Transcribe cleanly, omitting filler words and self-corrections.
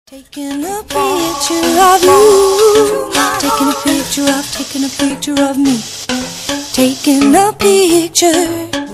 Taking a picture of you, taking a picture of me, taking a picture.